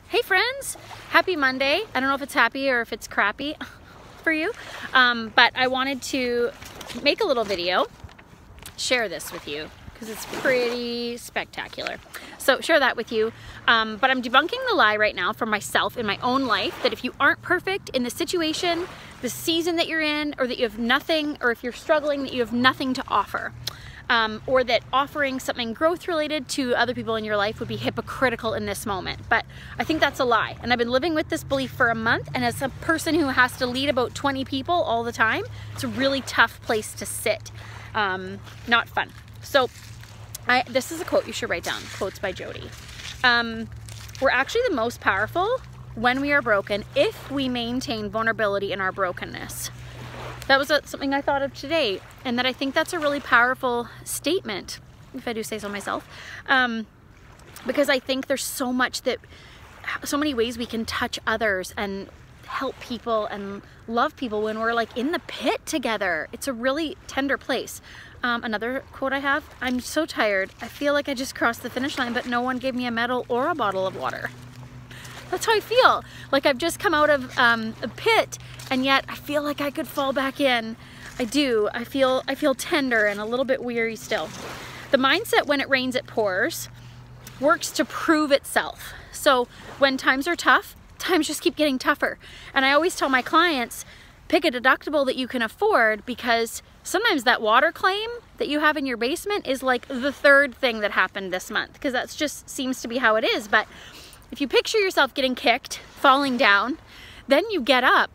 Hey friends, happy Monday. I don't know if it's happy or if it's crappy for you, but I wanted to make a little video, share this with you because it's pretty spectacular. So share that with you, but I'm debunking the lie right now for myself in my own life that if you aren't perfect in the situation, the season that you're in, or that you have nothing, or if you're struggling, that you have nothing to offer. Or that offering something growth related to other people in your life would be hypocritical in this moment. But I think that's a lie. And I've been living with this belief for a month, and as a person who has to lead about 20 people all the time, it's a really tough place to sit. Not fun. So this is a quote you should write down, quotes by Jody. We're actually the most powerful when we are broken if we maintain vulnerability in our brokenness. That was something I thought of today, and that I think that's a really powerful statement, if I do say so myself, because I think there's so many ways we can touch others and help people and love people when we're like in the pit together. It's a really tender place. Another quote I have, I'm so tired. I feel like I just crossed the finish line, but no one gave me a medal or a bottle of water. That's how I feel. Like I've just come out of a pit, and yet I feel like I could fall back in. I do. I feel tender and a little bit weary still. The mindset, when it rains, it pours, works to prove itself. So when times are tough, times just keep getting tougher. And I always tell my clients, pick a deductible that you can afford, because sometimes that water claim that you have in your basement is like the third thing that happened this month, because that's just seems to be how it is. But if you picture yourself getting kicked, falling down, then you get up,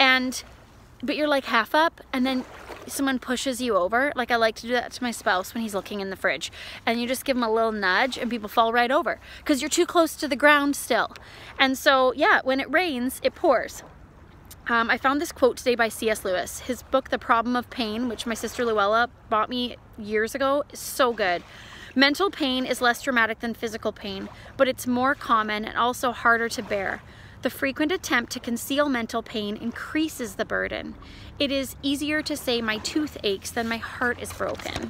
but you're like half up, and then someone pushes you over. Like I like to do that to my spouse when he's looking in the fridge, and you just give him a little nudge and people fall right over because you're too close to the ground still. And so yeah, when it rains, it pours. I found this quote today by C.S. Lewis. His book, The Problem of Pain, which my sister Luella bought me years ago, is so good. Mental pain is less dramatic than physical pain, but it's more common and also harder to bear. The frequent attempt to conceal mental pain increases the burden. It is easier to say my tooth aches than my heart is broken.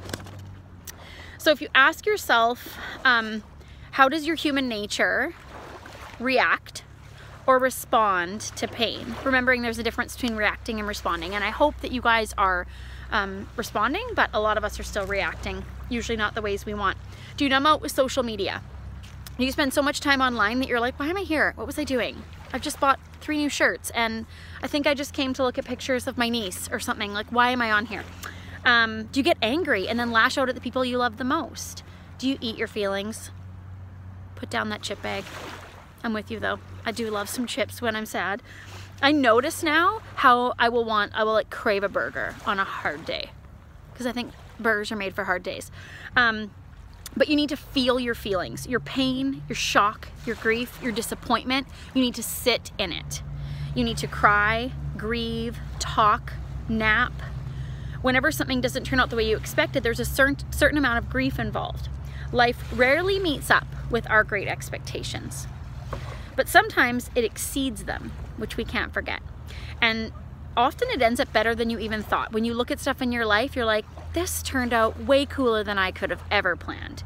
So if you ask yourself, how does your human nature react or respond to pain? Remembering there's a difference between reacting and responding, and I hope that you guys are responding, but a lot of us are still reacting, usually not the ways we want. Do you numb out with social media? You spend so much time online that you're like, why am I here? What was I doing? I've just bought 3 new shirts, and I think I just came to look at pictures of my niece or something. Like, why am I on here? Do you get angry and then lash out at the people you love the most? Do you eat your feelings? Put down that chip bag. I'm with you though. I do love some chips when I'm sad. I notice now how I will like crave a burger on a hard day, because I think burgers are made for hard days. But you need to feel your feelings, your pain, your shock, your grief, your disappointment. You need to sit in it. You need to cry, grieve, talk, nap. Whenever something doesn't turn out the way you expected, there's a certain amount of grief involved. Life rarely meets up with our great expectations, but sometimes it exceeds them, which we can't forget. And often it ends up better than you even thought. When you look at stuff in your life, you're like, this turned out way cooler than I could have ever planned.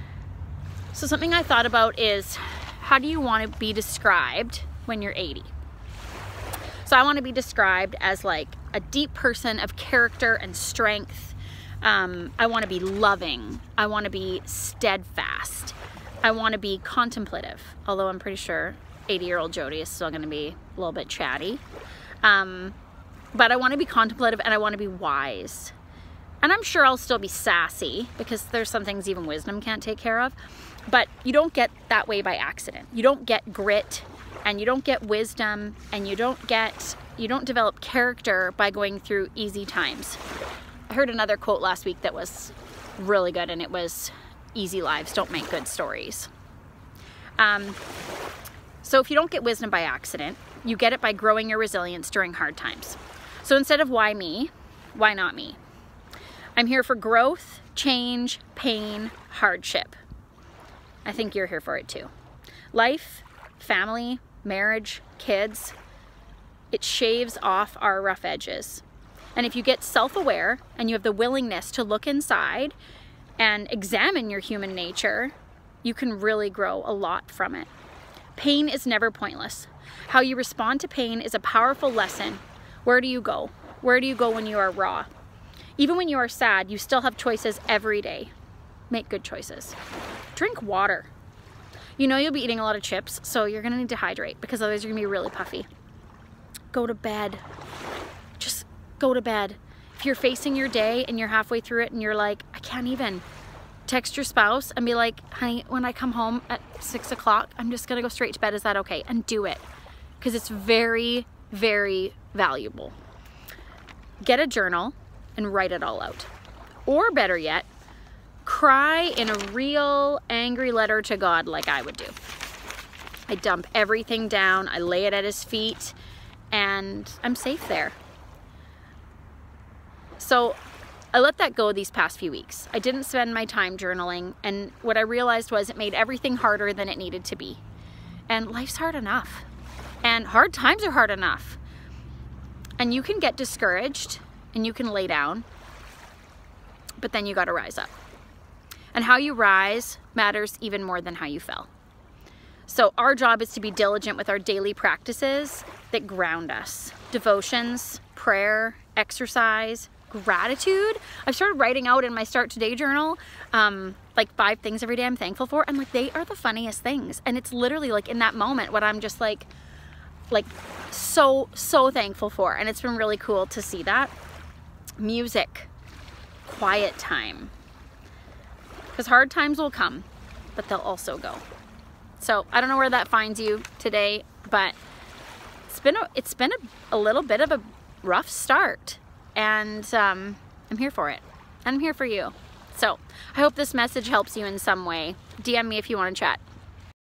So something I thought about is, how do you want to be described when you're 80? So I want to be described as like a deep person of character and strength. I want to be loving. I want to be steadfast. I want to be contemplative, although I'm pretty sure 80-year-old Jody is still going to be a little bit chatty. But I want to be contemplative, and I want to be wise. And I'm sure I'll still be sassy, because there's some things even wisdom can't take care of. But you don't get that way by accident. You don't get grit, and you don't get wisdom, and you don't develop character by going through easy times. I heard another quote last week that was really good, and it was, easy lives don't make good stories. So if you don't get wisdom by accident, you get it by growing your resilience during hard times. So instead of why me, why not me? I'm here for growth, change, pain, hardship. I think you're here for it too. Life, family, marriage, kids, it shaves off our rough edges. And if you get self-aware and you have the willingness to look inside and examine your human nature, you can really grow a lot from it. Pain is never pointless. How you respond to pain is a powerful lesson. Where do you go? Where do you go when you are raw? Even when you are sad, you still have choices every day. Make good choices. Drink water. You know you'll be eating a lot of chips, so you're gonna need to hydrate because otherwise you're gonna be really puffy. Go to bed. Just go to bed. If you're facing your day and you're halfway through it and you're like, I can't even, text your spouse and be like, honey, when I come home at 6 o'clock, I'm just gonna go straight to bed. Is that okay? And do it, because it's very, very valuable. Get a journal and write it all out. Or better yet, cry in a real angry letter to God like I would do. I dump everything down, I lay it at his feet, and I'm safe there. So I let that go these past few weeks. I didn't spend my time journaling, and what I realized was it made everything harder than it needed to be. And life's hard enough. And hard times are hard enough. And you can get discouraged and you can lay down, but then you gotta rise up. And how you rise matters even more than how you fell. So our job is to be diligent with our daily practices that ground us. Devotions, prayer, exercise, gratitude. I've started writing out in my Start Today journal like 5 things every day I'm thankful for, and like they are the funniest things. And it's literally like in that moment what I'm just like so thankful for, and it's been really cool to see that. Music, quiet time, because hard times will come, but they'll also go. So I don't know where that finds you today, but it's been a little bit of a rough start, and I'm here for it, and I'm here for you. So I hope this message helps you in some way. DM me if you want to chat.